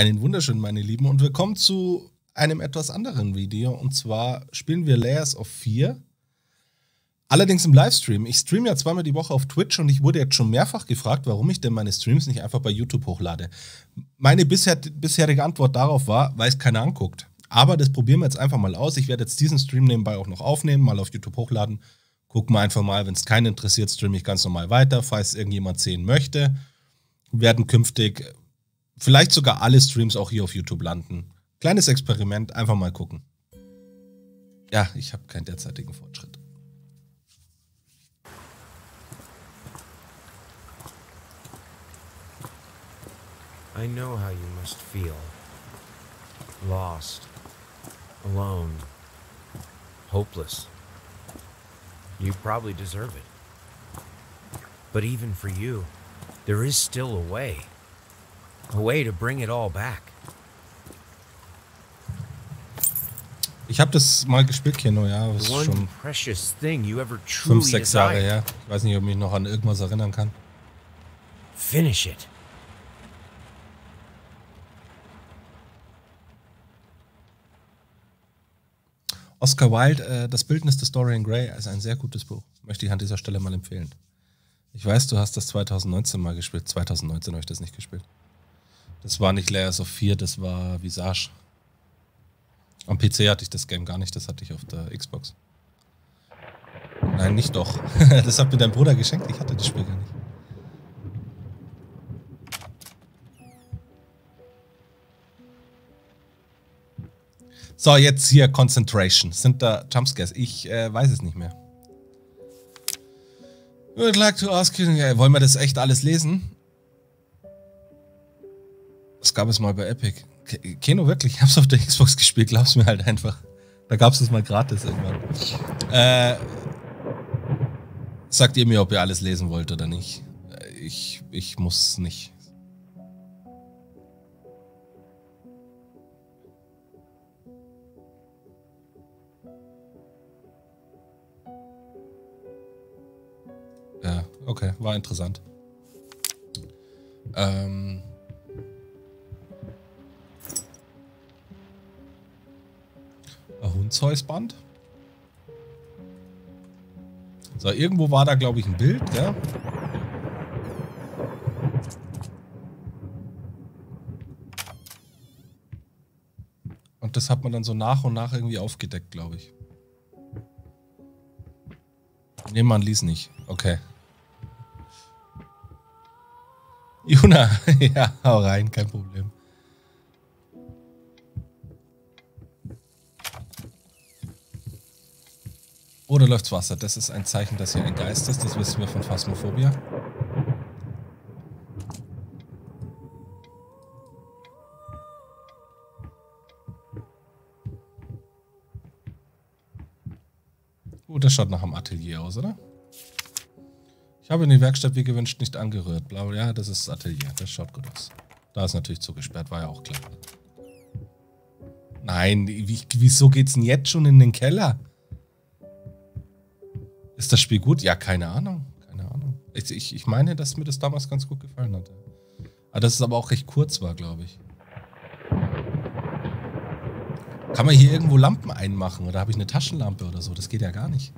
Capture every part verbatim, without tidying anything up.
Einen wunderschönen, meine Lieben, und willkommen zu einem etwas anderen Video. Und zwar spielen wir Layers of Fear. Allerdings im Livestream. Ich streame ja zweimal die Woche auf Twitch und ich wurde jetzt schon mehrfach gefragt, warum ich denn meine Streams nicht einfach bei YouTube hochlade. Meine bisher, bisherige Antwort darauf war, weil es keiner anguckt. Aber das probieren wir jetzt einfach mal aus. Ich werde jetzt diesen Stream nebenbei auch noch aufnehmen, mal auf YouTube hochladen. Gucken wir einfach mal, wenn es keinen interessiert, streame ich ganz normal weiter, falls irgendjemand sehen möchte. Werden künftig vielleicht sogar alle Streams auch hier auf YouTube landen. Kleines Experiment, einfach mal gucken. Ja, ich habe keinen derzeitigen Fortschritt. I know how you must feel. Lost. Alone. Hopeless. You probably deserve it. But even for you, there is still a way. A way to bring it all back. Ich habe das mal gespielt, Keno, ja. Das ist schon fünf, sechs Jahre her. Ich weiß nicht, ob ich mich noch an irgendwas erinnern kann. Finish it. Oscar Wilde, äh, Das Bildnis des Dorian Gray, ist ein sehr gutes Buch. Möchte ich an dieser Stelle mal empfehlen. Ich weiß, du hast das zwanzig neunzehn mal gespielt. zwanzig neunzehn habe ich das nicht gespielt. Das war nicht Layers of Fear, das war Visage. Am P C hatte ich das Game gar nicht, das hatte ich auf der Xbox. Nein, nicht doch. Das hat mir dein Bruder geschenkt, ich hatte das Spiel gar nicht. So, jetzt hier Concentration. Sind da Jumpscares? Ich äh, weiß es nicht mehr. Would like to ask you, ja, wollen wir das echt alles lesen? Das gab es mal bei Epic. Keno, wirklich, ich hab's auf der Xbox gespielt, glaub's mir halt einfach. Da gab's das mal gratis irgendwann. Äh, sagt ihr mir, ob ihr alles lesen wollt oder nicht. Ich, ich muss nicht. Ja, okay, war interessant. Ähm... Hundzeusband. So, irgendwo war da, glaube ich, ein Bild, ja? Und das hat man dann so nach und nach irgendwie aufgedeckt, glaube ich. Nee, man liest nicht. Okay. Juna, ja, hau rein, kein Problem. Oh, da läuft's Wasser. Das ist ein Zeichen, dass hier ein Geist ist. Das wissen wir von Phasmophobia. Oh, das schaut nach einem Atelier aus, oder? Ich habe in die Werkstatt wie gewünscht nicht angerührt. Blau, ja, das ist das Atelier. Das schaut gut aus. Da ist natürlich zugesperrt, war ja auch klar. Nein, wie, wieso geht's denn jetzt schon in den Keller? Ist das Spiel gut? Ja, keine Ahnung. Keine Ahnung. Ich, ich, ich meine, dass mir das damals ganz gut gefallen hatte. Aber dass es aber auch recht kurz war, glaube ich. Kann man hier irgendwo Lampen einmachen? Oder habe ich eine Taschenlampe oder so? Das geht ja gar nicht.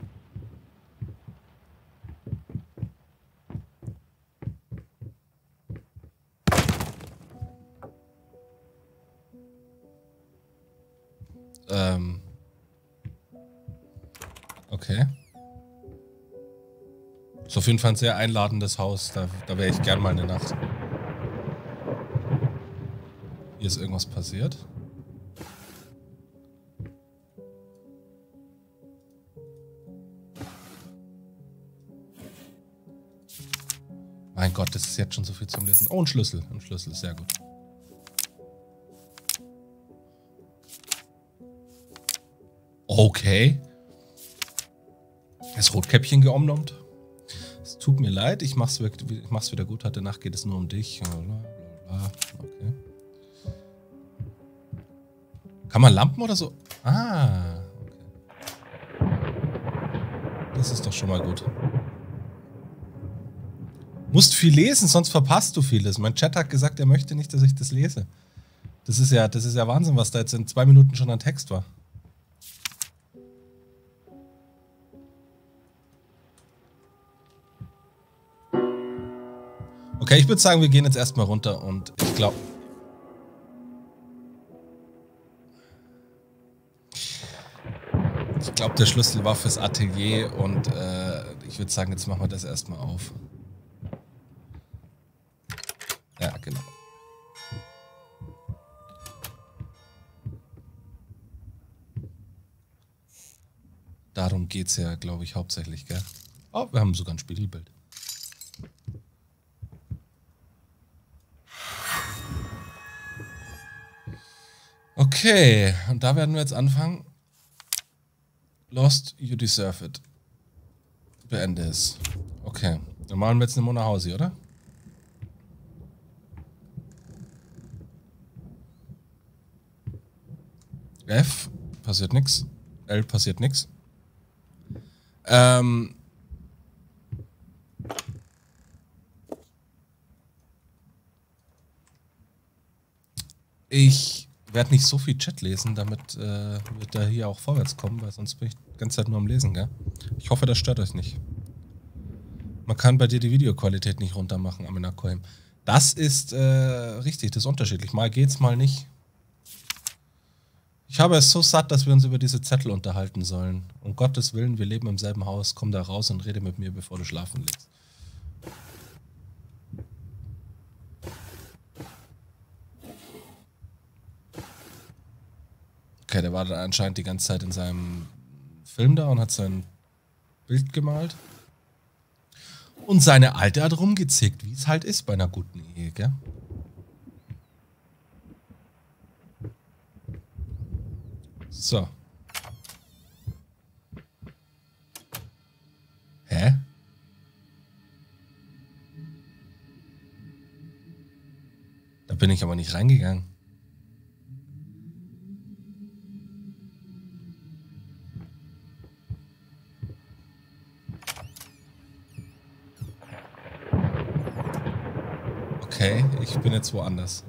Ähm. Okay. Ist auf jeden Fall ein sehr einladendes Haus. Da, da wäre ich gern mal eine Nacht. Hier ist irgendwas passiert. Mein Gott, das ist jetzt schon so viel zum Lesen. Oh, ein Schlüssel. Ein Schlüssel, sehr gut. Okay. Das Rotkäppchen geomnomt. Es tut mir leid, ich mach's, ich mach's wieder gut. Heute Nacht geht es nur um dich. Okay. Kann man Lampen oder so? Ah, okay. Das ist doch schon mal gut. Musst viel lesen, sonst verpasst du vieles. Mein Chat hat gesagt, er möchte nicht, dass ich das lese. Das ist ja, das ist ja Wahnsinn, was da jetzt in zwei Minuten schon an Text war. Okay, ich würde sagen, wir gehen jetzt erstmal runter und ich glaube... Ich glaube, der Schlüssel war fürs Atelier und äh, ich würde sagen, jetzt machen wir das erstmal auf. Ja, genau. Darum geht es ja, glaube ich, hauptsächlich, gell? Oh, wir haben sogar ein Spiegelbild. Okay, und da werden wir jetzt anfangen. Lost, you deserve it. Beende es. Okay, dann machen wir jetzt eine Mona Hausi, oder? F, passiert nix. L, passiert nix. Ähm... Ich werde nicht so viel Chat lesen, damit äh, wir da hier auch vorwärts kommen, weil sonst bin ich die ganze Zeit nur am Lesen, gell? Ich hoffe, das stört euch nicht. Man kann bei dir die Videoqualität nicht runter machen, Amina Koim. Das ist äh, richtig, das ist unterschiedlich. Mal geht's, mal nicht. Ich habe es so satt, dass wir uns über diese Zettel unterhalten sollen. Um Gottes Willen, wir leben im selben Haus. Komm da raus und rede mit mir, bevor du schlafen legst. Okay, der war dann anscheinend die ganze Zeit in seinem Film da und hat sein Bild gemalt. Und seine Alte hat rumgezickt, wie es halt ist bei einer guten Ehe, gell? So. Hä? Da bin ich aber nicht reingegangen. Okay, ich bin jetzt woanders.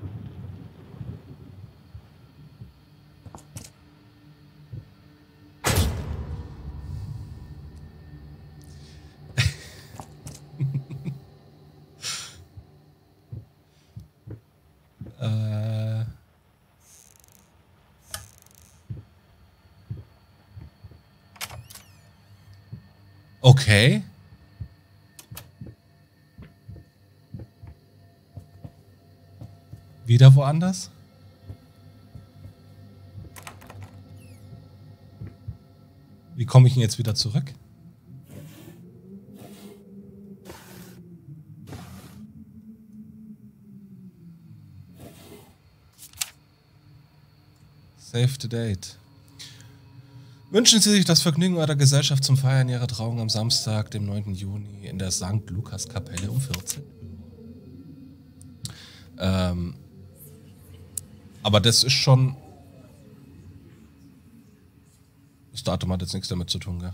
äh... Okay. Wieder woanders? Wie komme ich denn jetzt wieder zurück? Save the date. Wünschen Sie sich das Vergnügen eurer Gesellschaft zum Feiern Ihrer Trauung am Samstag, dem neunten Juni in der Sankt Lukas Kapelle um vierzehn Uhr. Ähm... Aber das ist schon... Das Datum hat jetzt nichts damit zu tun, gell?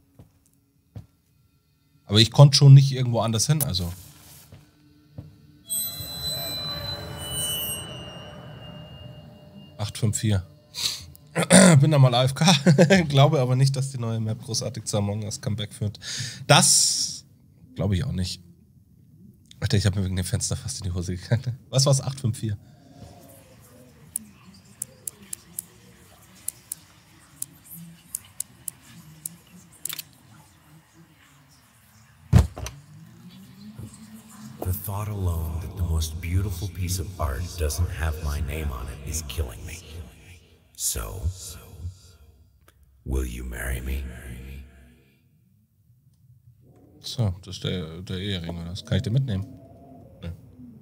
Aber ich konnte schon nicht irgendwo anders hin, also... acht fünf vier. Bin da mal A F K. Glaube aber nicht, dass die neue Map großartig zu Among Us Comeback führt. Das glaube ich auch nicht. Alter, ich habe mir wegen dem Fenster fast in die Hose gegangen. Was war's? acht fünf vier. The thought alone that the most beautiful piece of art doesn't have my name on it is killing me. So, will you marry me? So, das ist der, der Ehering, oder? Das kann ich dir mitnehmen. Nee.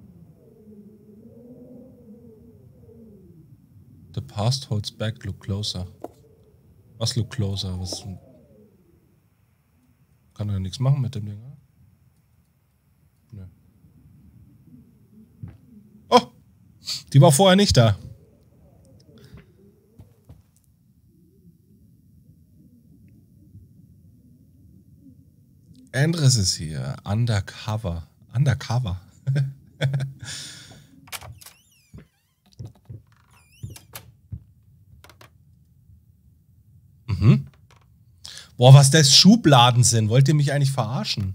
The past holds back, look closer. Was look closer? Was? Kann er ja nichts machen mit dem Ding, oder? Nee. Oh! Die war vorher nicht da. Andres ist hier. Undercover. Undercover. Mhm. Boah, was das Schubladen sind. Wollt ihr mich eigentlich verarschen?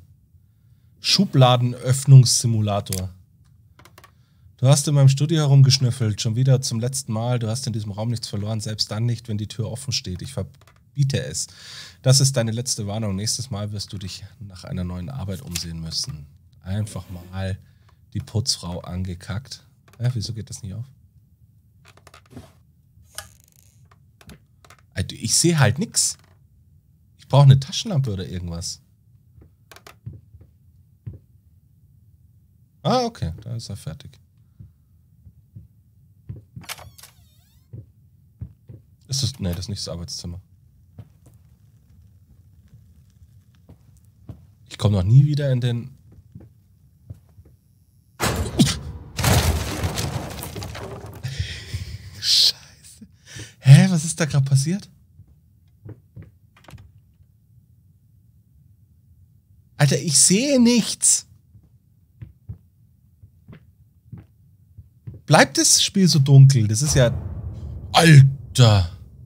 Schubladenöffnungssimulator. Du hast in meinem Studio herumgeschnüffelt. Schon wieder zum letzten Mal. Du hast in diesem Raum nichts verloren. Selbst dann nicht, wenn die Tür offen steht. Ich verbiete es. Das ist deine letzte Warnung. Nächstes Mal wirst du dich nach einer neuen Arbeit umsehen müssen. Einfach mal die Putzfrau angekackt. Ja, wieso geht das nicht auf? Ich sehe halt nix. Ich brauche eine Taschenlampe oder irgendwas. Ah, okay. Da ist er fertig. Ist das... Nee, das ist nicht das Arbeitszimmer. Ich komme noch nie wieder in den... Scheiße. Hä, was ist da gerade passiert? Alter, ich sehe nichts. Bleibt das Spiel so dunkel? Das ist ja... Alter.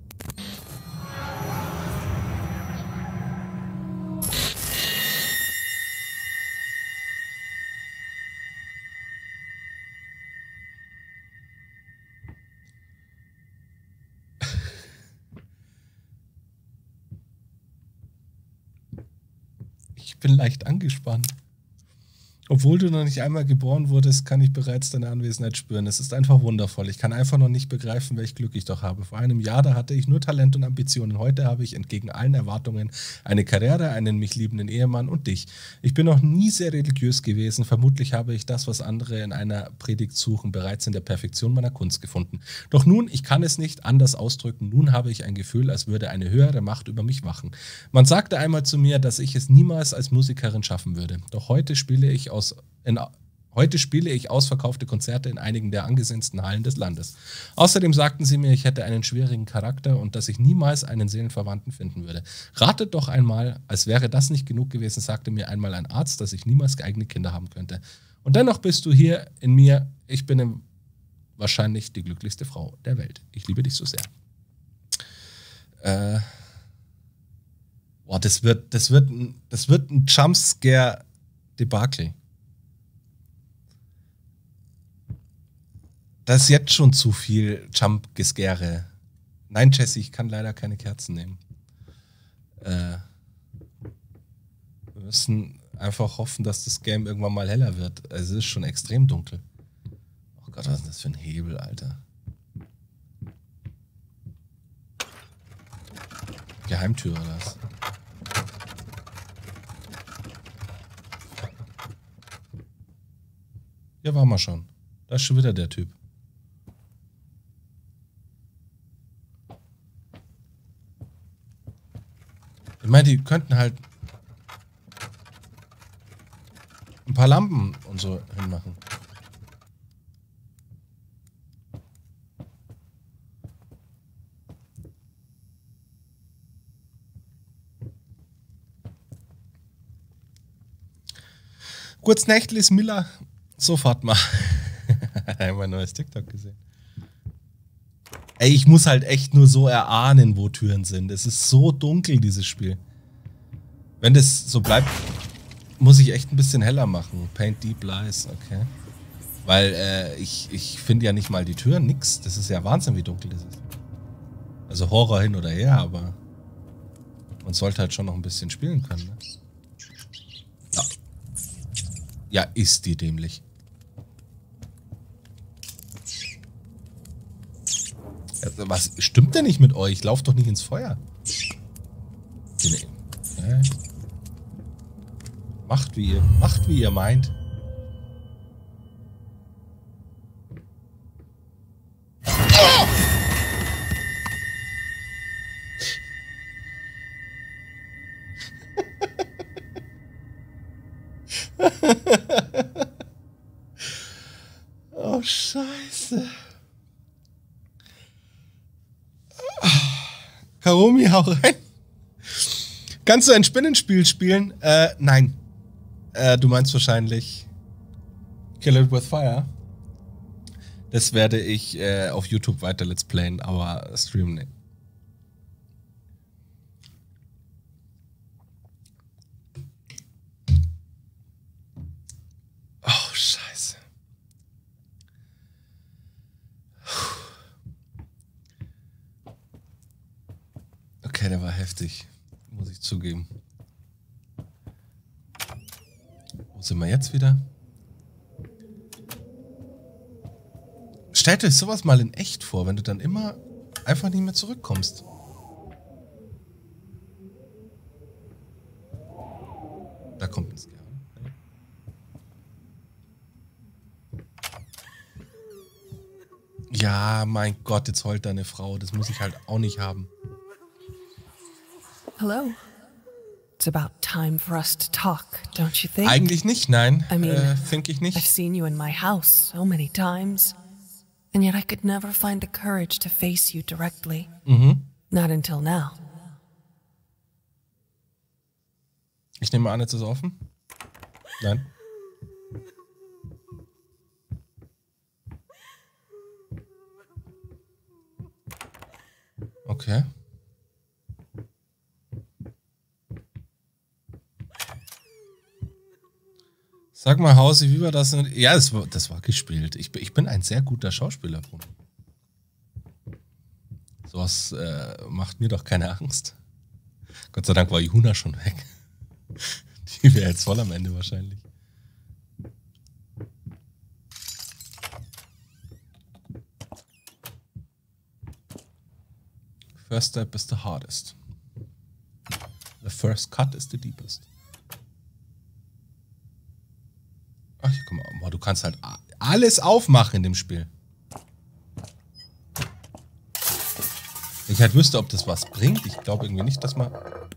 Ich bin leicht angespannt. Obwohl du noch nicht einmal geboren wurdest, kann ich bereits deine Anwesenheit spüren. Es ist einfach wundervoll. Ich kann einfach noch nicht begreifen, welch Glück ich doch habe. Vor einem Jahr, da hatte ich nur Talent und Ambitionen. Heute habe ich entgegen allen Erwartungen eine Karriere, einen mich liebenden Ehemann und dich. Ich bin noch nie sehr religiös gewesen. Vermutlich habe ich das, was andere in einer Predigt suchen, bereits in der Perfektion meiner Kunst gefunden. Doch nun, ich kann es nicht anders ausdrücken. Nun habe ich ein Gefühl, als würde eine höhere Macht über mich wachen. Man sagte einmal zu mir, dass ich es niemals als Musikerin schaffen würde. Doch heute spiele ich aus In, heute spiele ich ausverkaufte Konzerte in einigen der angesehensten Hallen des Landes. Außerdem sagten sie mir, ich hätte einen schwierigen Charakter und dass ich niemals einen Seelenverwandten finden würde. Ratet doch einmal, als wäre das nicht genug gewesen, sagte mir einmal ein Arzt, dass ich niemals eigene Kinder haben könnte. Und dennoch bist du hier in mir. Ich bin im, wahrscheinlich die glücklichste Frau der Welt. Ich liebe dich so sehr. Äh, boah, das wird, das wird, das wird ein Jumpscare-Debakel. Das ist jetzt schon zu viel Jump-Gescare. Nein, Jesse, ich kann leider keine Kerzen nehmen. Äh, wir müssen einfach hoffen, dass das Game irgendwann mal heller wird. Es ist schon extrem dunkel. Oh Gott, was ist das für ein Hebel, Alter? Geheimtür oder was? Hier waren wir schon. Da ist schon wieder der Typ. Ich meine, die könnten halt ein paar Lampen und so hinmachen. Kurz Nächtel ist Miller. Sofort mal. Einmal ein neues TikTok gesehen. Ey, ich muss halt echt nur so erahnen, wo Türen sind. Es ist so dunkel, dieses Spiel. Wenn das so bleibt, muss ich echt ein bisschen heller machen. Paint Deep Lies, okay. Weil äh, ich, ich finde ja nicht mal die Türen, nix. Das ist ja Wahnsinn, wie dunkel das ist. Also Horror hin oder her, aber man sollte halt schon noch ein bisschen spielen können. Ne? Ja. Ja, ist die dämlich. Was stimmt denn nicht mit euch? Lauft doch nicht ins Feuer. Ja. Macht wie ihr, macht wie ihr meint. Oh, Scheiße. Karomi, hau rein. Kannst du ein Spinnenspiel spielen? Äh, nein. Äh, du meinst wahrscheinlich Kill It With Fire. Das werde ich äh, auf YouTube weiter Let's Playen, aber streamen nicht. Okay, der war heftig. Muss ich zugeben. Wo sind wir jetzt wieder? Stellt euch sowas mal in echt vor, wenn du dann immer einfach nicht mehr zurückkommst. Da kommt ein Scare. Ja, mein Gott, jetzt heult deine Frau. Das muss ich halt auch nicht haben. Hello. It's about time for us to talk, don't you think? Eigentlich nicht, nein. I mean, äh, think ich I've nicht. seen you in my house so many times, and yet I could never find the courage to face you directly. Mhm. Not until now. Ich nehme an, jetzt ist es offen. Nein. Okay. Sag mal, Hausi, wie war das denn? Ja, das war, das war gespielt. Ich, ich bin ein sehr guter Schauspieler. Sowas äh, macht mir doch keine Angst. Gott sei Dank war Juna schon weg. Die wäre jetzt voll am Ende wahrscheinlich. First step is the hardest. The first cut is the deepest. Ach, hier, guck mal, du kannst halt alles aufmachen in dem Spiel. Wenn ich halt wüsste, ob das was bringt. Ich glaube irgendwie nicht, dass man...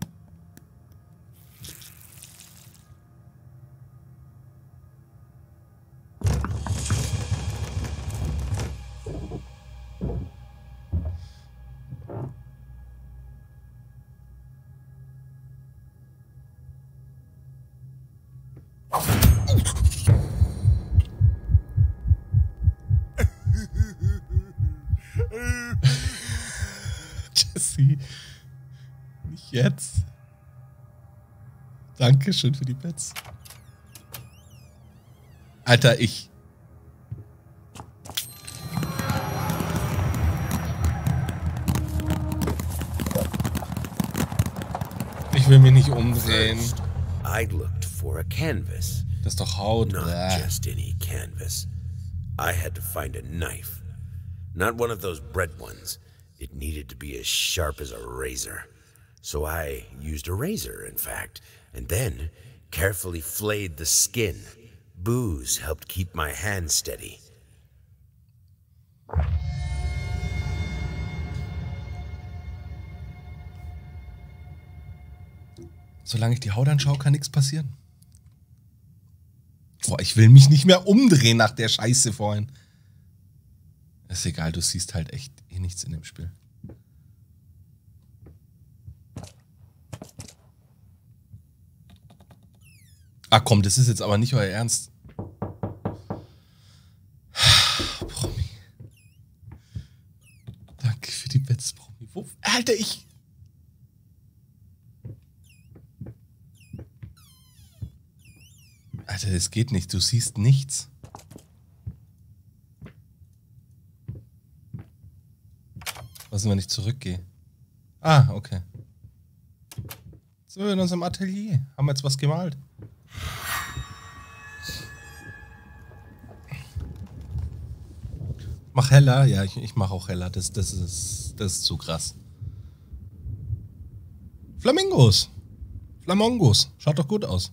Jesse, nicht jetzt. Dankeschön für die Bets. Alter, ich... Ich will mich nicht umdrehen. I looked for a canvas. Das ist doch Haut. Not Bäh. just any canvas. I had to find a knife. Not one of those bread ones. It needed to be as sharp as a razor. So I used a razor, in fact, and then carefully flayed the skin. Booze helped keep my hand steady. Solange ich die Haut anschaue, kann nichts passieren. Boah, ich will mich nicht mehr umdrehen nach der Scheiße vorhin. Ist egal, du siehst halt echt eh nichts in dem Spiel. Ah komm, das ist jetzt aber nicht euer Ernst. Promi. Danke für die Bets, Promi. Wo, Alter, ich... Alter, das geht nicht. Du siehst nichts. Was ist, wenn ich zurückgehe? Ah, okay. So, in unserem Atelier. Haben wir jetzt was gemalt? Mach heller. Ja, ich, ich mach auch heller. Das, das, ist, das ist zu krass. Flamingos. Flamongos. Schaut doch gut aus.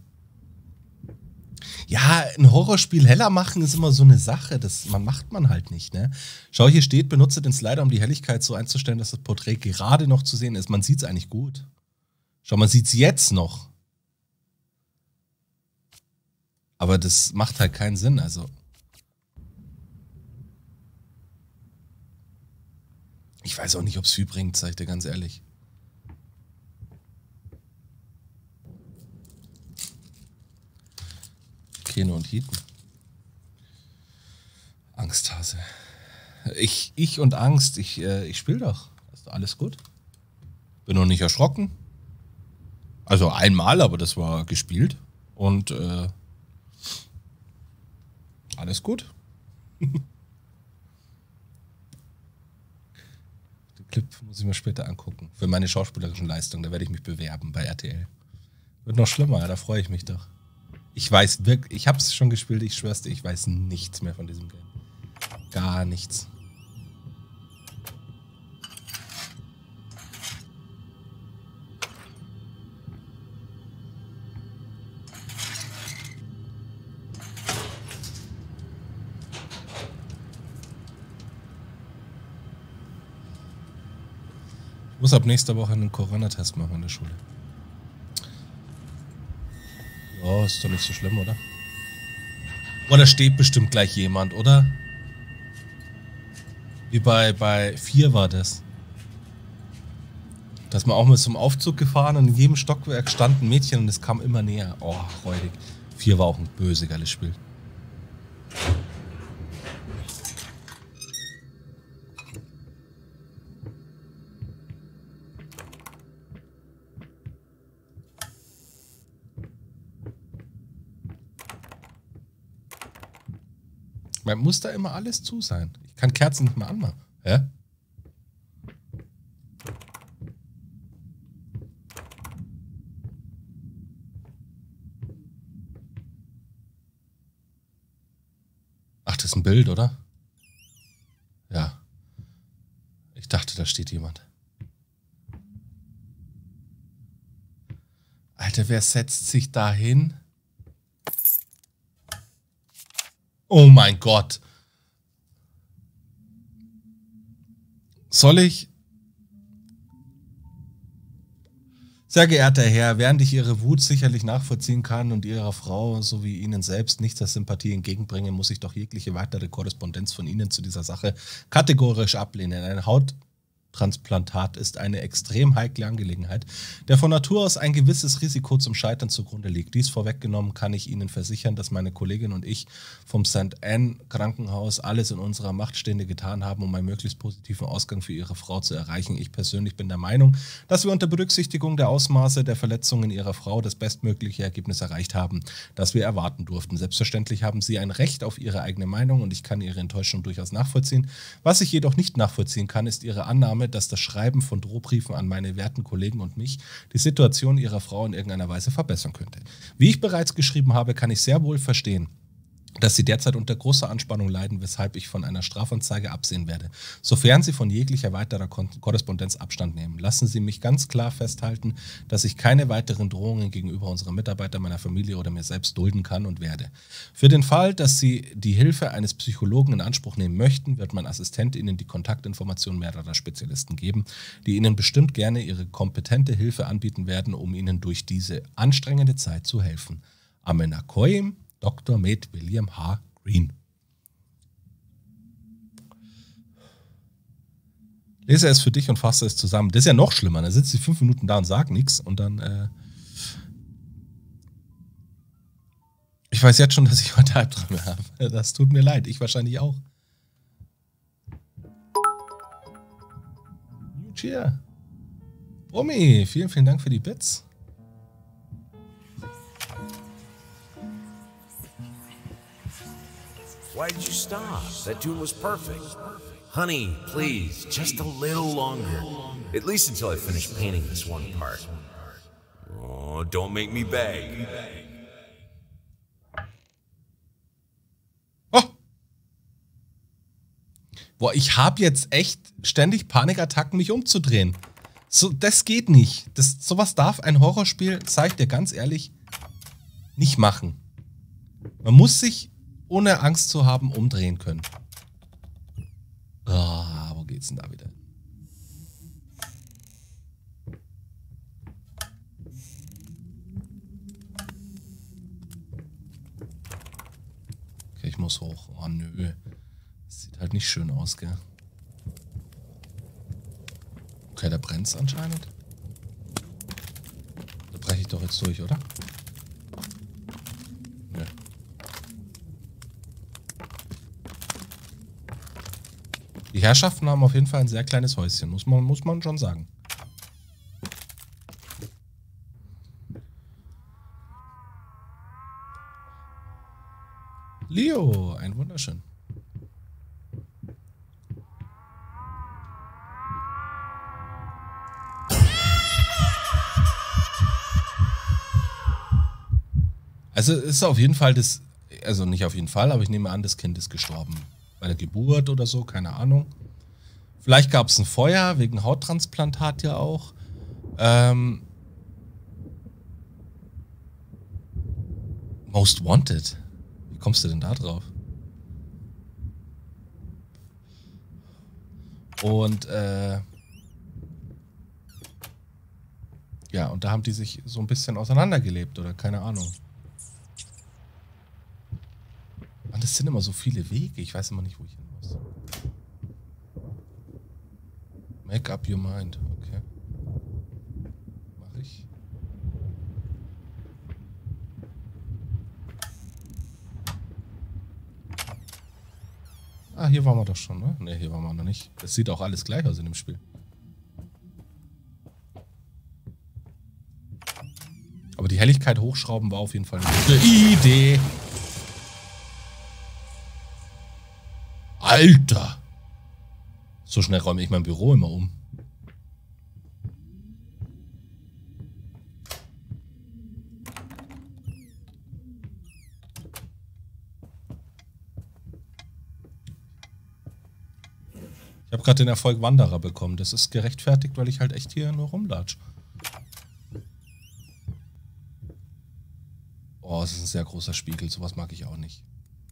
Ja, ein Horrorspiel heller machen ist immer so eine Sache. Das man macht man halt nicht, ne? Schau, hier steht, benutze den Slider, um die Helligkeit so einzustellen, dass das Porträt gerade noch zu sehen ist. Man sieht es eigentlich gut. Schau, man sieht es jetzt noch. Aber das macht halt keinen Sinn, also. Ich weiß auch nicht, ob es viel bringt, sag ich dir ganz ehrlich. Keno und Heaton. Angsthase. Ich, ich und Angst, ich, äh, ich spiele doch. Ist alles gut. Bin noch nicht erschrocken. Also einmal, aber das war gespielt. Und äh, alles gut. Clip muss ich mir später angucken. Für meine schauspielerischen Leistungen. Da werde ich mich bewerben bei R T L. Wird noch schlimmer, da freue ich mich doch. Ich weiß wirklich, ich habe es schon gespielt, ich schwör's dir, ich weiß nichts mehr von diesem Game. Gar nichts. Ich muss ab nächster Woche einen Corona-Test machen in der Schule. Oh, ist doch nicht so schlimm, oder? Oh, da steht bestimmt gleich jemand, oder? Wie bei, bei vier war das. Da ist man auch mit so einem Aufzug gefahren und in jedem Stockwerk stand ein Mädchen und es kam immer näher. Oh, räudig. vier war auch ein böse geiles Spiel. Man muss da immer alles zu sein. Ich kann Kerzen nicht mehr anmachen. Hä? Ach, das ist ein Bild, oder? Ja. Ich dachte, da steht jemand. Alter, wer setzt sich da hin? Oh mein Gott. Soll ich? Sehr geehrter Herr, während ich Ihre Wut sicherlich nachvollziehen kann und Ihrer Frau sowie Ihnen selbst nichts als Sympathie entgegenbringe, muss ich doch jegliche weitere Korrespondenz von Ihnen zu dieser Sache kategorisch ablehnen. Ein Hauttransplantat ist eine extrem heikle Angelegenheit, der von Natur aus ein gewisses Risiko zum Scheitern zugrunde liegt. Dies vorweggenommen kann ich Ihnen versichern, dass meine Kollegin und ich vom Sankt Anne Krankenhaus alles in unserer Macht Stehende getan haben, um einen möglichst positiven Ausgang für Ihre Frau zu erreichen. Ich persönlich bin der Meinung, dass wir unter Berücksichtigung der Ausmaße der Verletzungen Ihrer Frau das bestmögliche Ergebnis erreicht haben, das wir erwarten durften. Selbstverständlich haben Sie ein Recht auf Ihre eigene Meinung und ich kann Ihre Enttäuschung durchaus nachvollziehen. Was ich jedoch nicht nachvollziehen kann, ist Ihre Annahme, dass das Schreiben von Drohbriefen an meine werten Kollegen und mich die Situation Ihrer Frau in irgendeiner Weise verbessern könnte. Wie ich bereits geschrieben habe, kann ich sehr wohl verstehen, dass Sie derzeit unter großer Anspannung leiden, weshalb ich von einer Strafanzeige absehen werde, sofern Sie von jeglicher weiterer Korrespondenz Abstand nehmen. Lassen Sie mich ganz klar festhalten, dass ich keine weiteren Drohungen gegenüber unseren Mitarbeitern, meiner Familie oder mir selbst dulden kann und werde. Für den Fall, dass Sie die Hilfe eines Psychologen in Anspruch nehmen möchten, wird mein Assistent Ihnen die Kontaktinformationen mehrerer Spezialisten geben, die Ihnen bestimmt gerne ihre kompetente Hilfe anbieten werden, um Ihnen durch diese anstrengende Zeit zu helfen. Amenakoim, Doktor Med William H. Green. Lese es für dich und fasse es zusammen. Das ist ja noch schlimmer. Da sitzt sie fünf Minuten da und sagt nichts und dann äh ich weiß jetzt schon, dass ich heute Albträume habe. Das tut mir leid. Ich wahrscheinlich auch. New Cheer. Omi, vielen, vielen Dank für die Bits. Why did you stop? That tune was perfect. Honey, please, just a little longer. At least until I finish painting this one part. Oh, don't make me beg. Oh! Boah, ich habe jetzt echt ständig Panikattacken, mich umzudrehen. So, das geht nicht. Das, sowas darf ein Horrorspiel, sag ich dir ganz ehrlich, nicht machen. Man muss sich ohne Angst zu haben, umdrehen können. Ah, wo geht's denn da wieder? Okay, ich muss hoch. Oh nö. Das sieht halt nicht schön aus, gell? Okay, da brennt's anscheinend. Da breche ich doch jetzt durch, oder? Nö. Die Herrschaften haben auf jeden Fall ein sehr kleines Häuschen, muss man, muss man schon sagen. Leo, ein wunderschön. Also ist auf jeden Fall das, also nicht auf jeden Fall, aber ich nehme an, das Kind ist gestorben. Bei der Geburt oder so, keine Ahnung. Vielleicht gab es ein Feuer, wegen Hauttransplantat ja auch. Ähm, Most Wanted. Wie kommst du denn da drauf? Und äh, ja, und da haben die sich so ein bisschen auseinandergelebt oder keine Ahnung. Und das sind immer so viele Wege, ich weiß immer nicht, wo ich hin muss. Make up your mind, okay. Mach ich. Ah, hier waren wir doch schon, ne? Ne, hier waren wir noch nicht. Das sieht auch alles gleich aus in dem Spiel. Aber die Helligkeit hochschrauben war auf jeden Fall eine gute Idee. Alter! So schnell räume ich mein Büro immer um. Ich habe gerade den Erfolg Wanderer bekommen. Das ist gerechtfertigt, weil ich halt echt hier nur rumlatsch. Oh, es ist ein sehr großer Spiegel. Sowas mag ich auch nicht.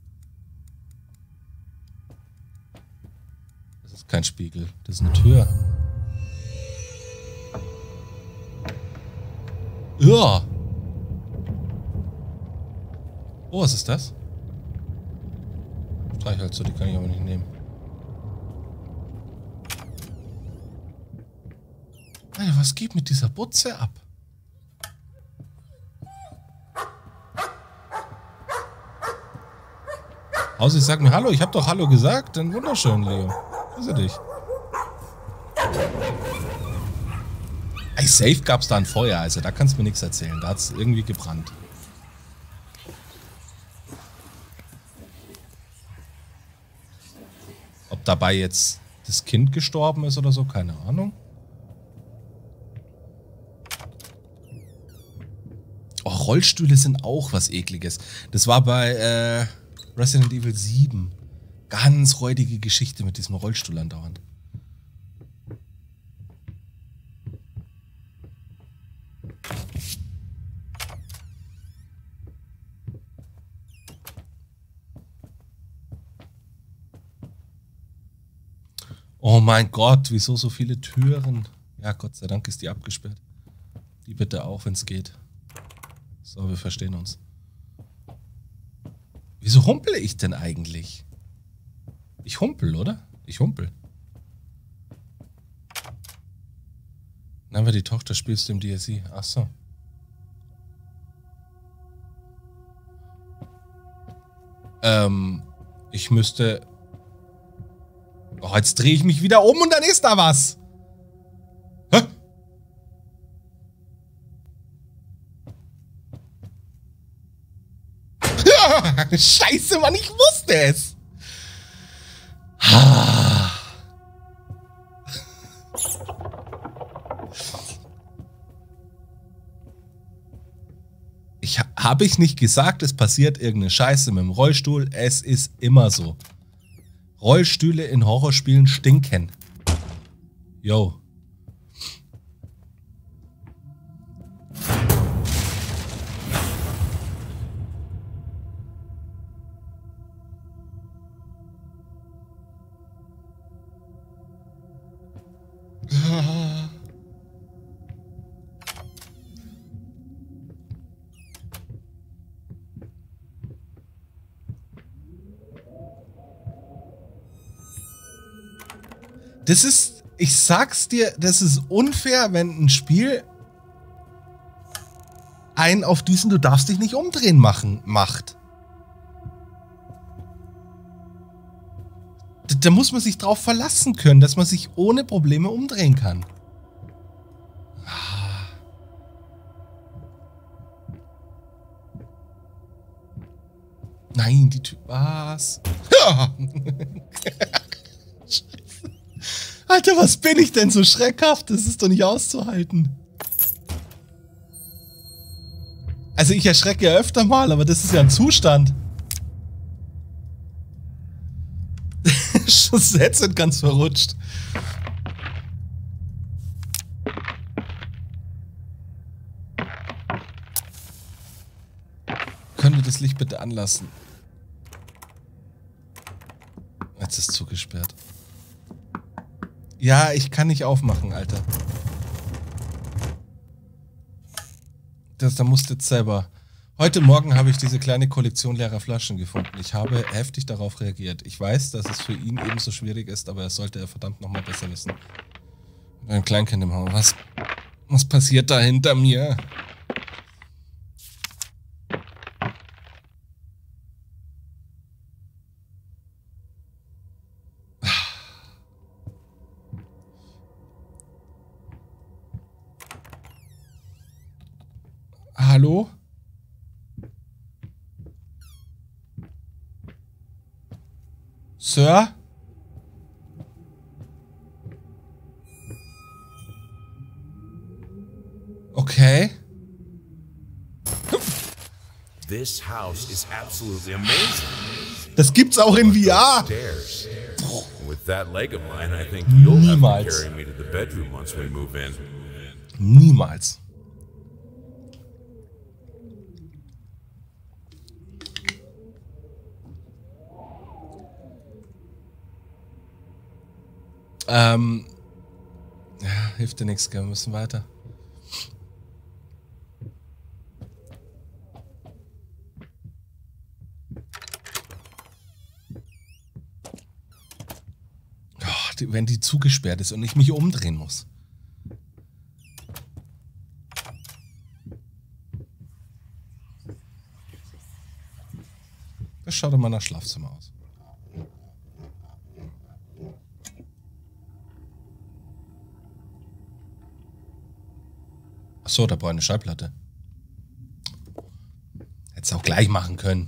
Das ist kein Spiegel. Das ist eine Tür. Ja. Oh, was ist das? Streichhölzer, die kann ich aber nicht nehmen. Alter, was geht mit dieser Butze ab? Außer ich sag mir Hallo, ich hab doch Hallo gesagt. Dann wunderschön, Leo. Grüße dich. Ey, safe gab's da ein Feuer, also da kannst du mir nichts erzählen. Da hat's irgendwie gebrannt. Ob dabei jetzt das Kind gestorben ist oder so, keine Ahnung. Oh, Rollstühle sind auch was Ekliges. Das war bei äh, Resident Evil sieben. Ganz räudige Geschichte mit diesem Rollstuhl andauernd. Oh mein Gott, wieso so viele Türen? Ja, Gott sei Dank ist die abgesperrt. Die bitte auch, wenn es geht. So, wir verstehen uns. Wieso humpel ich denn eigentlich? Ich humpel, oder? Ich humpel. Dann war die Tochter, spielst du im D S I. Ach so. Ähm, ich müsste... Oh, jetzt drehe ich mich wieder um und dann ist da was. Hä? Scheiße, Mann, ich wusste es. Ich ha- habe ich nicht gesagt, es passiert irgendeine Scheiße mit dem Rollstuhl. Es ist immer so. Rollstühle in Horrorspielen stinken. Yo. Das ist, ich sag's dir, das ist unfair, wenn ein Spiel einen auf diesen Du darfst dich nicht umdrehen machen, macht. Da, da muss man sich drauf verlassen können, dass man sich ohne Probleme umdrehen kann. Nein, die Tür. Was? Ja. Alter, was bin ich denn so schreckhaft? Das ist doch nicht auszuhalten. Also ich erschrecke ja öfter mal, aber das ist ja ein Zustand. Sätze sind ganz verrutscht. Können wir das Licht bitte anlassen? Jetzt ist zugesperrt. Ja, ich kann nicht aufmachen, Alter. Das, da musst du jetzt selber... Heute Morgen habe ich diese kleine Kollektion leerer Flaschen gefunden. Ich habe heftig darauf reagiert. Ich weiß, dass es für ihn ebenso schwierig ist, aber es sollte er verdammt nochmal besser wissen. Ein Kleinkind im Haus. Was, was passiert da hinter mir? Hallo? Sir? Okay. This house is absolutely amazing. Das gibt's auch in V R. Stairs. With that leg of mine, I think you'll have to Niemals. carry me to the bedroom once we move in. Niemals. Ähm, ja, hilft dir nichts, wir müssen weiter. Oh, die, wenn die zugesperrt ist und ich mich umdrehen muss. Das schaut doch mal nach Schlafzimmer aus. Achso, da brauche ich eine Schallplatte. Hättest du auch gleich machen können.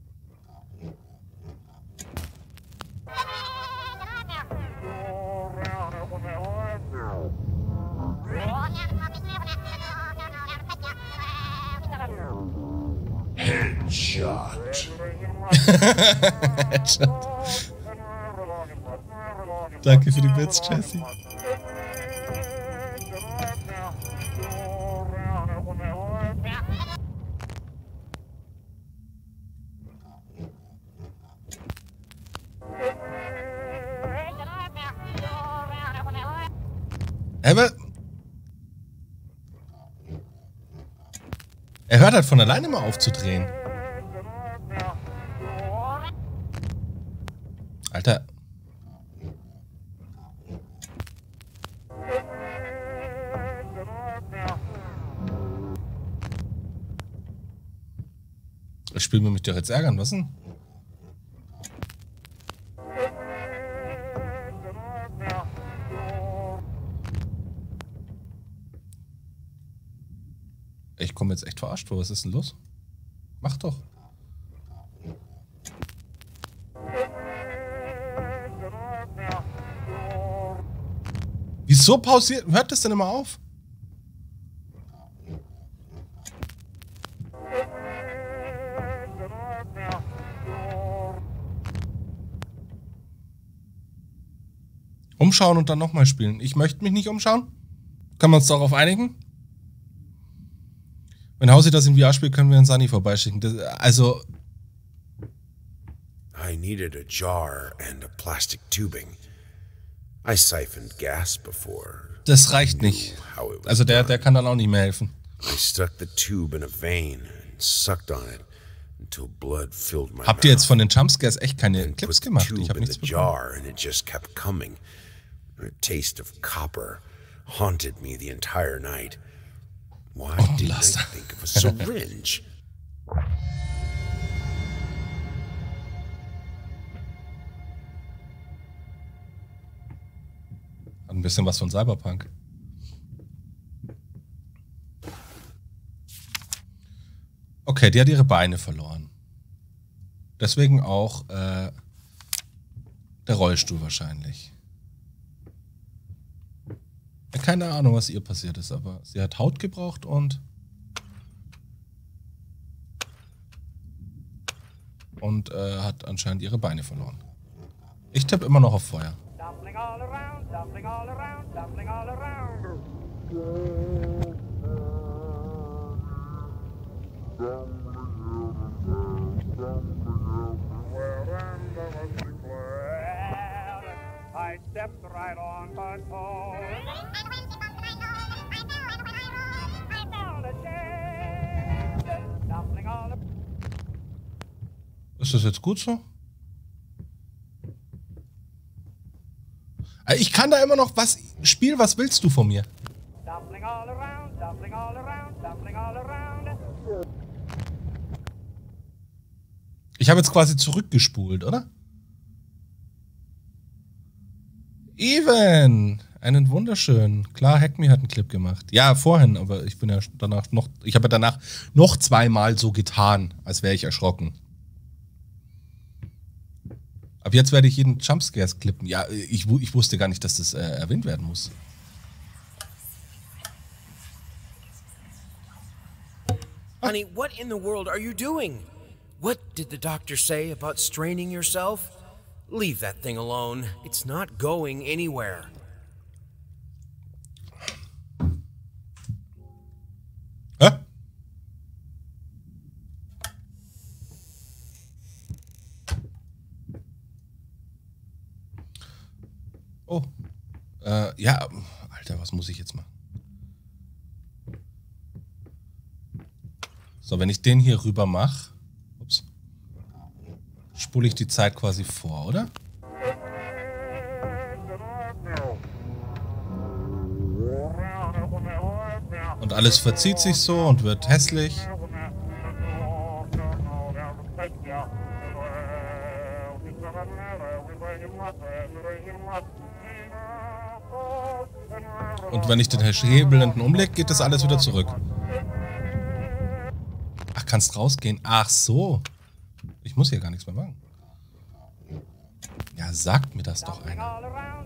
Headshot. Headshot. Danke für die Bits, Jesse. Aber er hört halt von alleine mal auf zu drehen. Alter. Das Spiel will mich doch jetzt ärgern, was denn? Ich komme jetzt echt verarscht vor. Was ist denn los? Mach doch. Wieso pausiert? Hört das denn immer auf? Umschauen und dann nochmal spielen. Ich möchte mich nicht umschauen. Können wir uns darauf einigen? Wenn Hausi das in V R spielt, können wir einen Sunny vorbeischicken. Das, also... I needed a jar and a plastic tubing. I siphoned gas before. Das reicht nicht. Also der, der kann dann auch nicht mehr helfen. I stuck the tube in a vein and sucked on it until blood filled my Habt ihr jetzt mouth. von den Jumpscares echt keine And Clips put the gemacht? Ich tube habe in nichts the bekommen. jar and it just kept coming. The taste of copper haunted me the entire night. Why didn't I Laster. think of a syringe? Hat ein bisschen was von Cyberpunk. Okay, die hat ihre Beine verloren. Deswegen auch äh, der Rollstuhl wahrscheinlich. Ja, keine Ahnung, was ihr passiert ist, aber sie hat Haut gebraucht und und äh, hat anscheinend ihre Beine verloren. Ich tippe immer noch auf Feuer. Ist das jetzt gut so? Ich kann da immer noch was... Spiel, was willst du von mir? Ich habe jetzt quasi zurückgespult, oder? Even! Einen wunderschönen. Klar, Hack Me hat einen Clip gemacht. Ja, vorhin, aber ich bin ja danach noch... Ich habe ja danach noch zweimal so getan, als wäre ich erschrocken. Ab jetzt werde ich jeden Jumpscares klippen. Ja, ich, ich wusste gar nicht, dass das äh, erwähnt werden muss. Honey, what in the world are you doing? What did the doctor say about straining yourself? Leave that thing alone. It's not going anywhere. Hä? Oh. Äh, ja, Alter, was muss ich jetzt machen? So, wenn ich den hier rüber mache, ups, spule ich die Zeit quasi vor, oder? Und alles verzieht sich so und wird hässlich. Und wenn ich den Hebel hinten umlege, geht das alles wieder zurück. Ach, kannst rausgehen? Ach so. Ich muss hier gar nichts mehr machen. Ja, sagt mir das doch einer.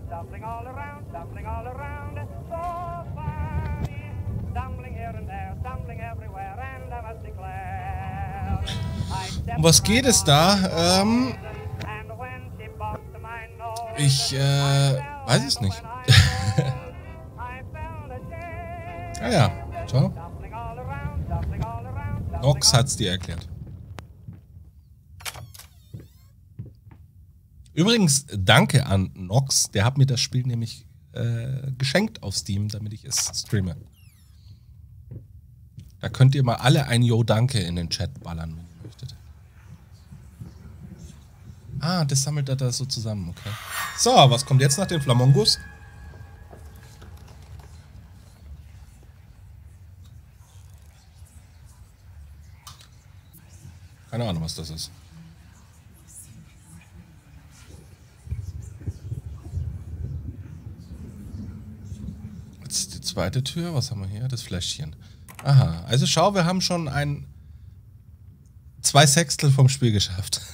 Um was geht es da? Ähm, ich, äh, weiß es nicht. Ah ja, ciao. Nox hat's dir erklärt. Übrigens, danke an Nox, der hat mir das Spiel nämlich äh, geschenkt auf Steam, damit ich es streame. Da könnt ihr mal alle ein Yo Danke in den Chat ballern, wenn ihr möchtet. Ah, das sammelt er da so zusammen, okay. So, was kommt jetzt nach den Flamongos? Keine Ahnung, was das ist. Jetzt die zweite Tür. Was haben wir hier? Das Fläschchen. Aha. Also schau, wir haben schon ein... Zwei Sechstel vom Spiel geschafft.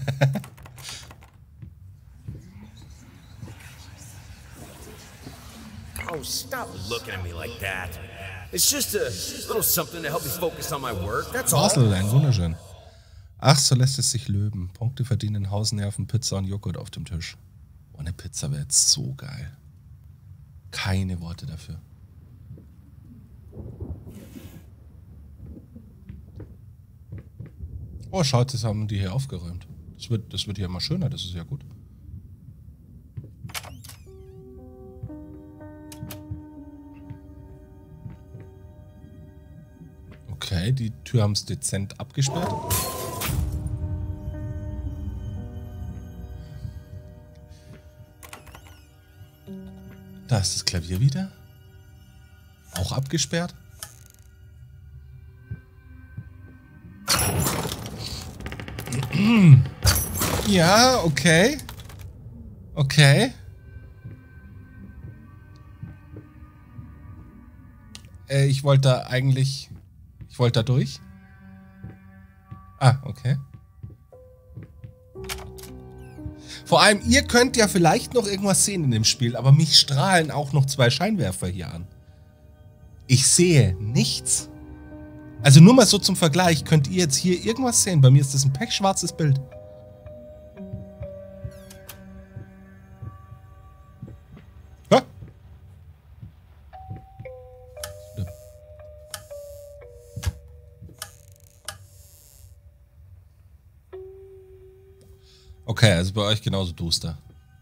Oh, stop looking at me like that. It's just a little something to help me focus on my work. That's all. Marcel, wunderschön. Ach, so lässt es sich löben. Punkte verdienen, Hausnerven, Pizza und Joghurt auf dem Tisch. Oh, eine Pizza wäre jetzt so geil. Keine Worte dafür. Oh, schaut, das haben die hier aufgeräumt. Das wird, das wird hier immer schöner, das ist ja gut. Okay, die Tür haben es dezent abgesperrt. Da ist das Klavier wieder. Auch abgesperrt. Ja, okay. Okay. Äh, ich wollte da eigentlich... Ich wollte da durch. Ah, okay. Vor allem, ihr könnt ja vielleicht noch irgendwas sehen in dem Spiel, aber mich strahlen auch noch zwei Scheinwerfer hier an. Ich sehe nichts. Also nur mal so zum Vergleich, könnt ihr jetzt hier irgendwas sehen? Bei mir ist das ein pechschwarzes Bild. Okay, also bei euch genauso duster.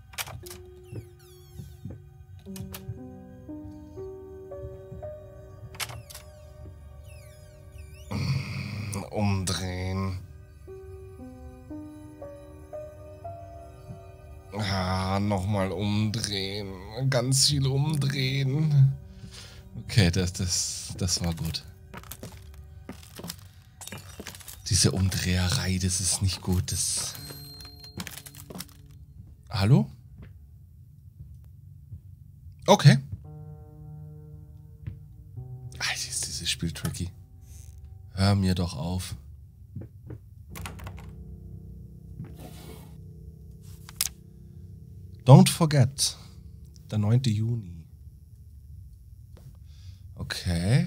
Umdrehen. Ah, nochmal umdrehen. Ganz viel umdrehen. Okay, das, das, das war gut. Diese Umdreherei, das ist nicht gut. Das. Hallo? Okay. Ah, ist dieses Spiel tricky. Hör mir doch auf. Don't forget. Der neunte Juni. Okay.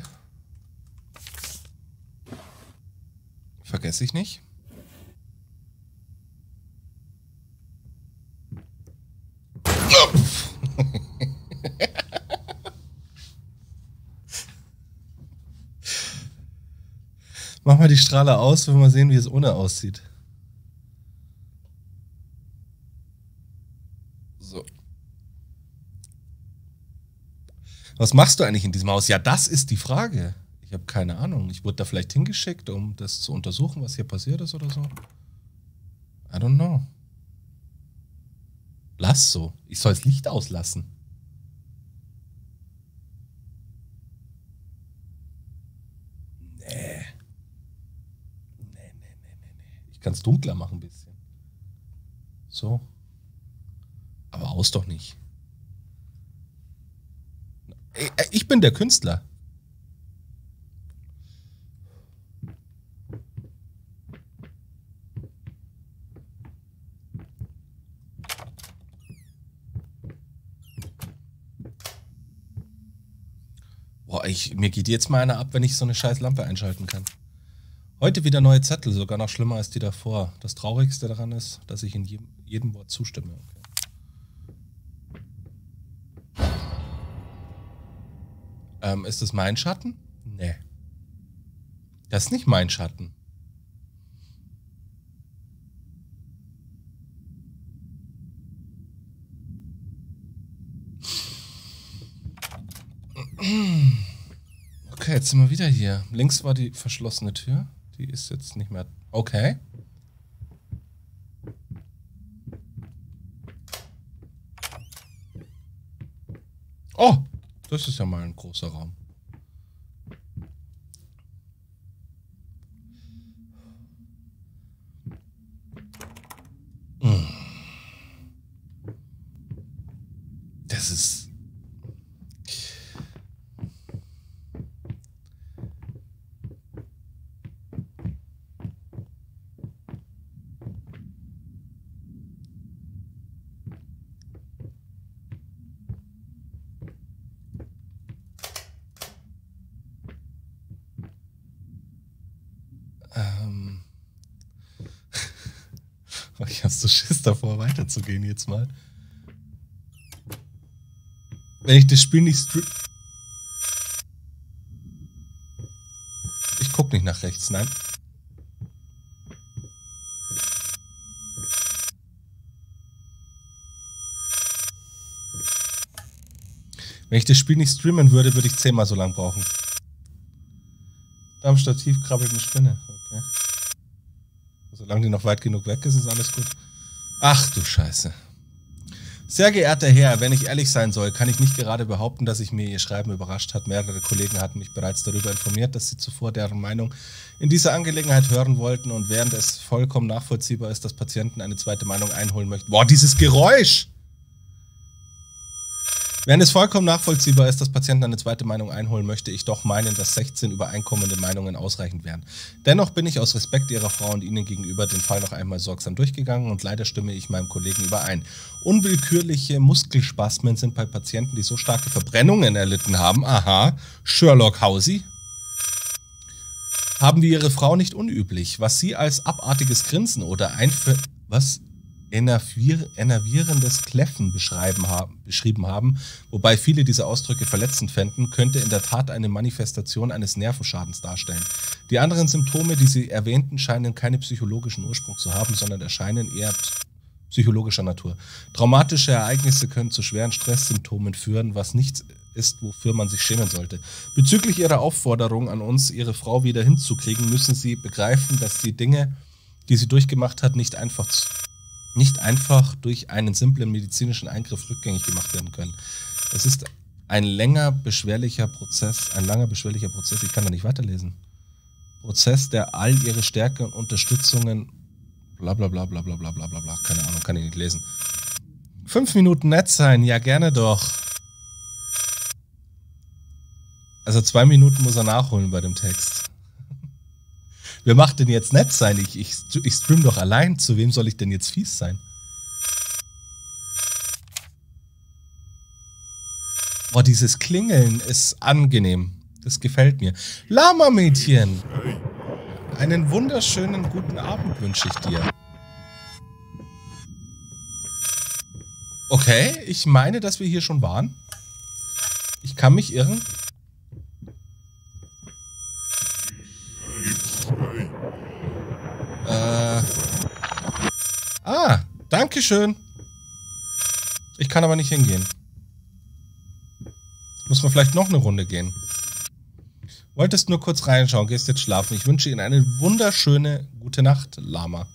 Vergesse ich nicht. Mach mal die Strahler aus, wenn wir sehen, wie es ohne aussieht. So. Was machst du eigentlich in diesem Haus? Ja, das ist die Frage. Ich habe keine Ahnung. Ich wurde da vielleicht hingeschickt, um das zu untersuchen, was hier passiert ist oder so. I don't know. Lass so. Ich soll das Licht auslassen. Nee. Nee, nee, nee, nee, nee. Ich kann es dunkler machen ein bisschen. So. Aber aus doch nicht. Ich bin der Künstler. Boah, ich, mir geht jetzt mal einer ab, wenn ich so eine scheiß Lampe einschalten kann. Heute wieder neue Zettel, sogar noch schlimmer als die davor. Das Traurigste daran ist, dass ich in jedem, jedem Wort zustimme. Okay. Ähm, ist das mein Schatten? Nee. Das ist nicht mein Schatten. Okay, jetzt sind wir wieder hier. Links war die verschlossene Tür. Die ist jetzt nicht mehr... Okay. Oh! Das ist ja mal ein großer Raum. Das ist... Ähm... Ich hab so Schiss davor, weiterzugehen jetzt mal. Wenn ich das Spiel nicht stream... Ich guck nicht nach rechts, nein. Wenn ich das Spiel nicht streamen würde, würde ich zehnmal so lang brauchen. Da am Stativ krabbelt eine Spinne. Okay. Solange die noch weit genug weg ist, ist alles gut. Ach du Scheiße. Sehr geehrter Herr, wenn ich ehrlich sein soll, kann ich nicht gerade behaupten, dass sich mir Ihr Schreiben überrascht hat. Mehrere Kollegen hatten mich bereits darüber informiert, dass sie zuvor deren Meinung in dieser Angelegenheit hören wollten und während es vollkommen nachvollziehbar ist, dass Patienten eine zweite Meinung einholen möchten. Boah, dieses Geräusch! Während es vollkommen nachvollziehbar ist, dass Patienten eine zweite Meinung einholen, möchte ich doch meinen, dass sechzehn übereinkommende Meinungen ausreichend wären. Dennoch bin ich aus Respekt Ihrer Frau und Ihnen gegenüber den Fall noch einmal sorgsam durchgegangen und leider stimme ich meinem Kollegen überein. Unwillkürliche Muskelspasmen sind bei Patienten, die so starke Verbrennungen erlitten haben, aha, Sherlock Housie, haben wir Ihre Frau nicht unüblich. Was Sie als abartiges Grinsen oder einf- was? Enervier enervierendes Kläffen beschreiben haben, beschrieben haben, wobei viele diese Ausdrücke verletzend fänden, könnte in der Tat eine Manifestation eines Nervenschadens darstellen. Die anderen Symptome, die Sie erwähnten, scheinen keinen psychologischen Ursprung zu haben, sondern erscheinen eher psychologischer Natur. Traumatische Ereignisse können zu schweren Stresssymptomen führen, was nichts ist, wofür man sich schämen sollte. Bezüglich Ihrer Aufforderung an uns, Ihre Frau wieder hinzukriegen, müssen Sie begreifen, dass die Dinge, die sie durchgemacht hat, nicht einfach, nicht einfach durch einen simplen medizinischen Eingriff rückgängig gemacht werden können. Es ist ein länger beschwerlicher Prozess, ein langer beschwerlicher Prozess, ich kann da nicht weiterlesen. Prozess, der all ihre Stärke und Unterstützungen, bla bla bla bla bla bla bla bla bla, keine Ahnung, kann ich nicht lesen. Fünf Minuten nett sein, ja gerne doch. Also zwei Minuten muss er nachholen bei dem Text. Wer macht denn jetzt nett sein? Ich, ich, ich stream doch allein, zu wem soll ich denn jetzt fies sein? Boah, dieses Klingeln ist angenehm. Das gefällt mir. Lama-Mädchen! Einen wunderschönen guten Abend wünsche ich dir. Okay, ich meine, dass wir hier schon waren. Ich kann mich irren. Äh. Ah, dankeschön. Ich kann aber nicht hingehen. Muss man vielleicht noch eine Runde gehen. Wolltest nur kurz reinschauen, gehst jetzt schlafen. Ich wünsche Ihnen eine wunderschöne gute Nacht, Lama.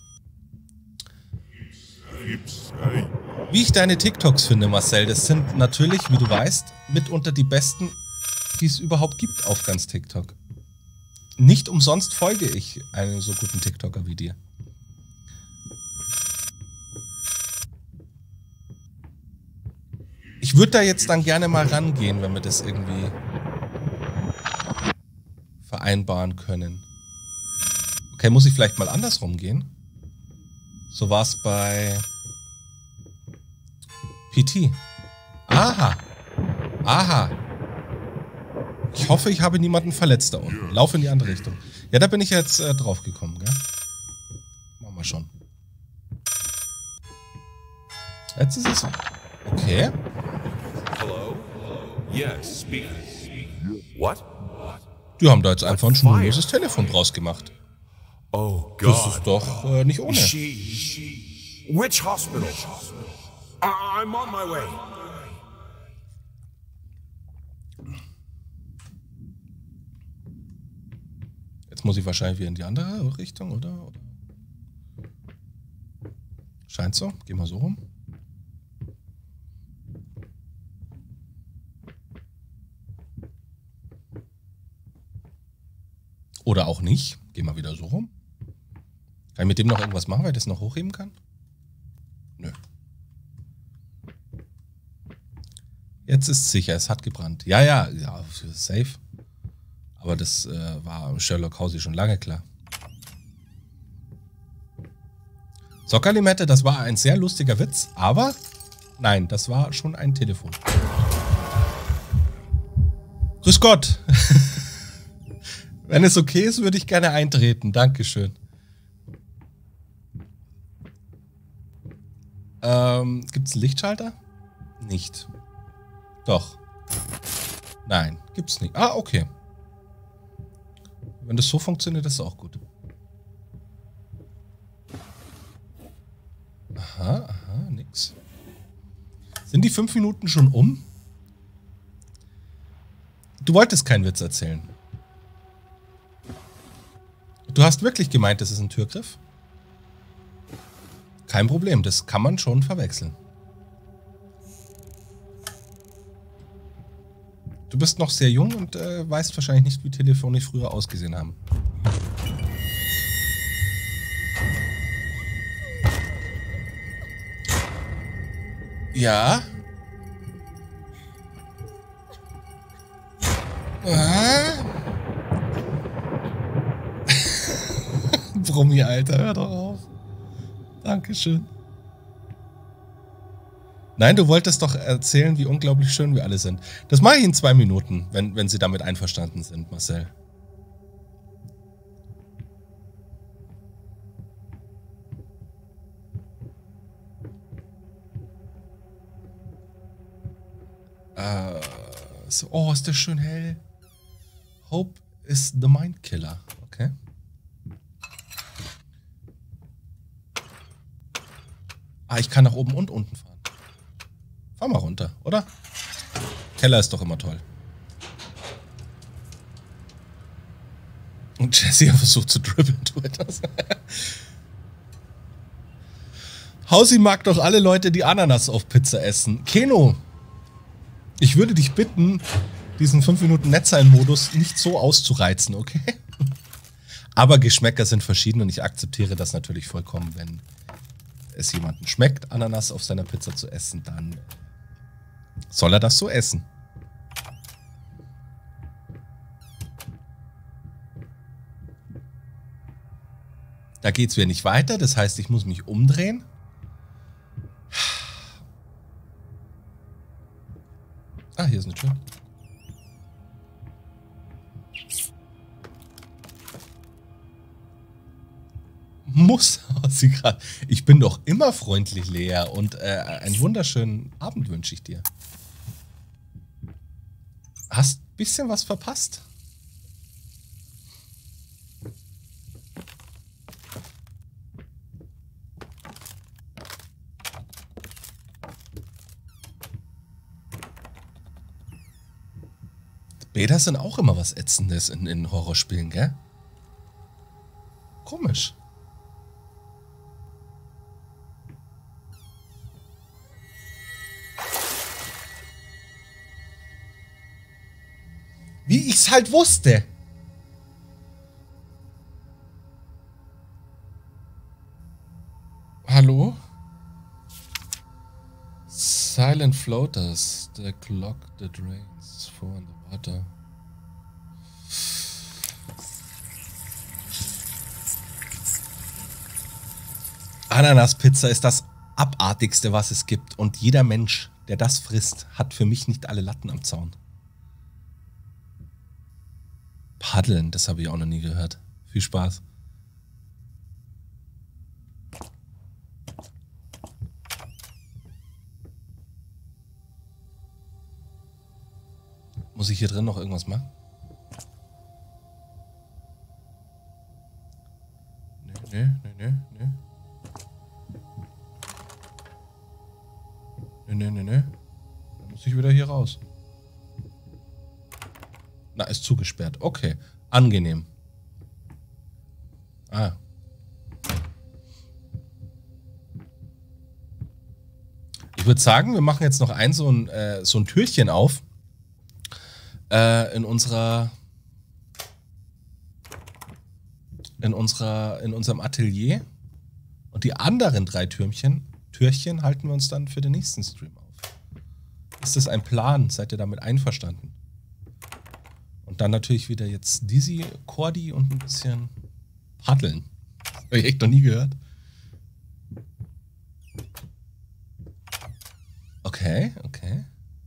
Wie ich deine TikToks finde, Marcel, das sind natürlich, wie du weißt, mitunter die besten, die es überhaupt gibt auf ganz TikTok. Nicht umsonst folge ich einem so guten TikToker wie dir. Ich würde da jetzt dann gerne mal rangehen, wenn wir das irgendwie vereinbaren können. Okay, muss ich vielleicht mal andersrum gehen? So war es bei P T. Aha. Aha. Ich hoffe, ich habe niemanden verletzt da unten. Lauf in die andere Richtung. Ja, da bin ich jetzt äh, drauf gekommen, gell? Machen wir schon. Jetzt ist es... Okay. Hello? Yes, speaking. What? Die haben da jetzt einfach ein schnurloses Telefon draus gemacht. Oh God. Das ist doch äh, nicht ohne. She, she... Which hospital? I I'm on my way. Jetzt muss ich wahrscheinlich wieder in die andere Richtung, oder? oder? Scheint so. Gehen wir so rum. Oder auch nicht. Gehen wir wieder so rum. Kann ich mit dem noch irgendwas machen, weil ich das noch hochheben kann? Nö. Jetzt ist es sicher, es hat gebrannt. Ja, ja, ja, safe. Aber das äh, war Sherlock House schon lange klar. Zockerlimette, das war ein sehr lustiger Witz, aber nein, das war schon ein Telefon. Grüß Gott. Wenn es okay ist, würde ich gerne eintreten. Dankeschön. Ähm, gibt es einen Lichtschalter? Nicht. Doch. Nein, gibt's nicht. Ah, okay. Wenn das so funktioniert, ist es auch gut. Aha, aha, nix. Sind die fünf Minuten schon um? Du wolltest keinen Witz erzählen. Du hast wirklich gemeint, das ist ein Türgriff? Kein Problem, das kann man schon verwechseln. Du bist noch sehr jung und äh, weißt wahrscheinlich nicht, wie Telefone früher ausgesehen haben. Ja? Ah? Brummi, Alter, hör doch auf. Dankeschön. Nein, du wolltest doch erzählen, wie unglaublich schön wir alle sind. Das mache ich in zwei Minuten, wenn, wenn Sie damit einverstanden sind, Marcel. Äh, so, oh, ist der schön hell. Hope is the Mind Killer. Okay. Ah, ich kann nach oben und unten fahren. Fahr mal runter, oder? Keller ist doch immer toll. Und Jesse versucht zu dribbeln, tu etwas. Hausi mag doch alle Leute, die Ananas auf Pizza essen. Keno, ich würde dich bitten, diesen fünf Minuten Netzsein-Modus nicht so auszureizen, okay? Aber Geschmäcker sind verschieden und ich akzeptiere das natürlich vollkommen, wenn es jemandem schmeckt, Ananas auf seiner Pizza zu essen, dann soll er das so essen. Da geht's wieder nicht weiter, das heißt, ich muss mich umdrehen. Ah, hier ist eine Tür. Muss sie gerade. Ich bin doch immer freundlich, Lea, und äh, einen wunderschönen Abend wünsche ich dir. Hast ein bisschen was verpasst? Beta sind auch immer was Ätzendes in, in Horrorspielen, gell? Komisch. Wie ich's halt wusste. Hallo? Silent floaters, the clock that rains for in the water. Ananaspizza ist das abartigste, was es gibt. Und jeder Mensch, der das frisst, hat für mich nicht alle Latten am Zaun. Paddeln, das habe ich auch noch nie gehört. Viel Spaß. Muss ich hier drin noch irgendwas machen? Nö, nö, nö, nö. Nö, nö, nö, nö. Dann muss ich wieder hier raus. Na, ist zugesperrt. Okay. Angenehm. Ah. Ich würde sagen, wir machen jetzt noch ein so ein, äh, so ein Türchen auf. Äh, in unserer in unserer in unserem Atelier. Und die anderen drei Türmchen, Türchen halten wir uns dann für den nächsten Stream auf. Ist das ein Plan? Seid ihr damit einverstanden? Und dann natürlich wieder jetzt Dizzy, Cordy und ein bisschen paddeln. Das habe ich echt noch nie gehört. Okay, okay.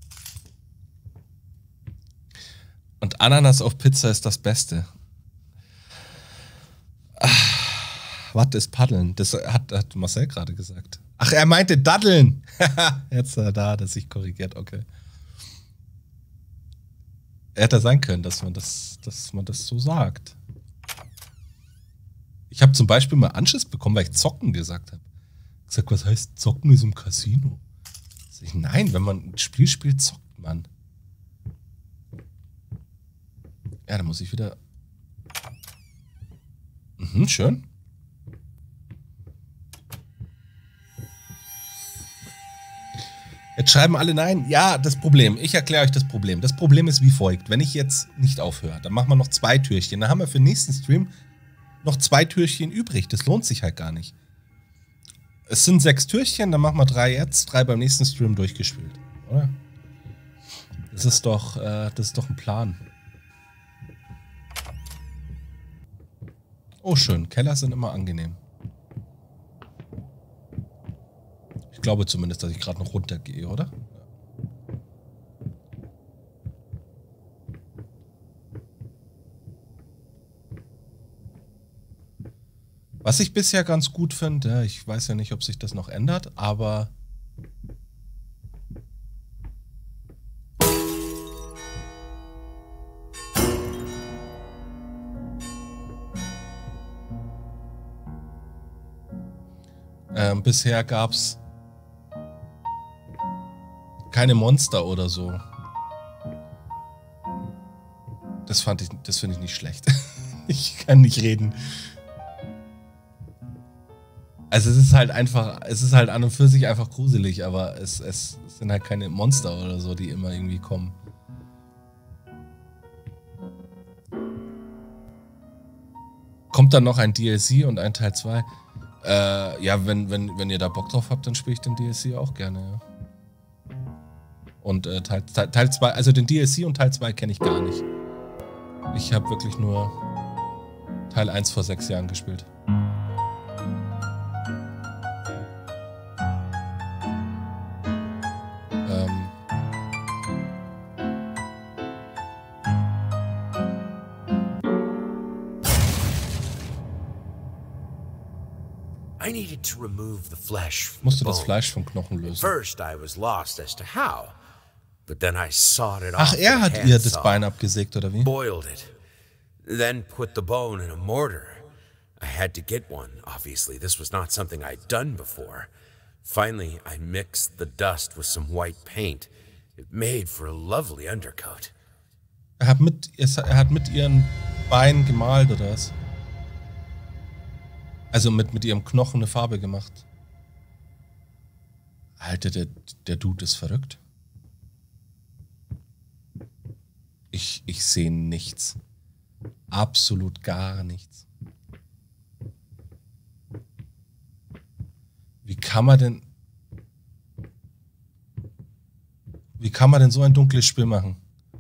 Und Ananas auf Pizza ist das Beste. Was ist Paddeln? Das hat, hat Marcel gerade gesagt. Ach, er meinte Daddeln. Jetzt äh, da hat er sich korrigiert, okay. Hätte sein können, dass man das, dass man das so sagt. Ich habe zum Beispiel mal Anschiss bekommen, weil ich Zocken gesagt habe. Ich sag, was heißt Zocken ist im Casino? Sag ich, nein, wenn man ein Spiel spielt, zockt man. Ja, dann muss ich wieder... Mhm, schön. Jetzt schreiben alle nein. Ja, das Problem. Ich erkläre euch das Problem. Das Problem ist wie folgt. Wenn ich jetzt nicht aufhöre, dann machen wir noch zwei Türchen. Dann haben wir für den nächsten Stream noch zwei Türchen übrig. Das lohnt sich halt gar nicht. Es sind sechs Türchen, dann machen wir drei jetzt, drei beim nächsten Stream durchgespielt. Oder? Das ist doch, äh, das ist doch ein Plan. Oh, schön. Keller sind immer angenehm. Ich glaube zumindest, dass ich gerade noch runtergehe, oder? Was ich bisher ganz gut finde, ich weiß ja nicht, ob sich das noch ändert, aber... Ähm, bisher gab es keine Monster oder so. Das fand ich, das finde ich nicht schlecht. Ich kann nicht reden. Also es ist halt einfach, es ist halt an und für sich einfach gruselig, aber es, es sind halt keine Monster oder so, die immer irgendwie kommen. Kommt dann noch ein D L C und ein Teil zwei? Äh, ja, wenn, wenn, wenn ihr da Bock drauf habt, dann spiele ich den D L C auch gerne, ja. Und äh, Teil, Teil, Teil zwei, also den D L C und Teil zwei kenne ich gar nicht. Ich habe wirklich nur Teil eins vor sechs Jahren gespielt. Ähm. I needed to remove the flesh from Musste the das bone. Fleisch vom Knochen lösen. First, I was lost as to how, but then I sawed it Ach, off er with a hat ihr das handsaw, Bein abgesägt, oder wie? boiled it, then put the bone in a mortar. I had to get one, obviously. This was not something I'd done before. Finally, I mixed the dust with some white paint. It made for a lovely undercoat. Er hat mit, er hat mit ihren Beinen gemalt, oder was? Also mit, mit ihrem Knochen eine Farbe gemacht. Alter, der, der Dude ist verrückt. Ich, ich sehe nichts. Absolut gar nichts. Wie kann man denn... Wie kann man denn so ein dunkles Spiel machen?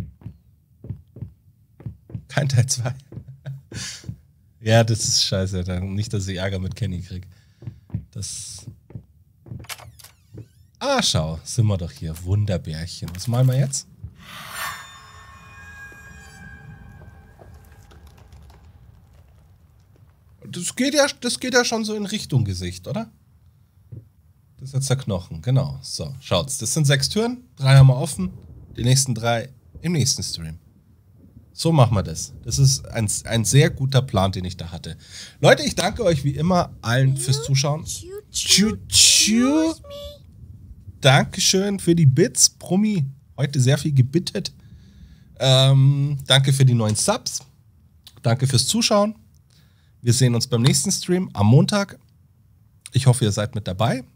Kein Teil zwei. Ja, das ist scheiße. Nicht, dass ich Ärger mit Kenny krieg. Das... Ah, schau. Sind wir doch hier. Wunderbärchen. Was malen wir jetzt? Das geht ja, das geht ja schon so in Richtung Gesicht, oder? Das ist jetzt der Knochen, genau. So, schaut's. Das sind sechs Türen. Drei haben wir offen. Die nächsten drei im nächsten Stream. So machen wir das. Das ist ein, ein sehr guter Plan, den ich da hatte. Leute, ich danke euch wie immer allen fürs Zuschauen. Tschu, tschu. Dankeschön für die Bits. Brummi, heute sehr viel gebittet. Ähm, danke für die neuen Subs. Danke fürs Zuschauen. Wir sehen uns beim nächsten Stream am Montag. Ich hoffe, ihr seid mit dabei.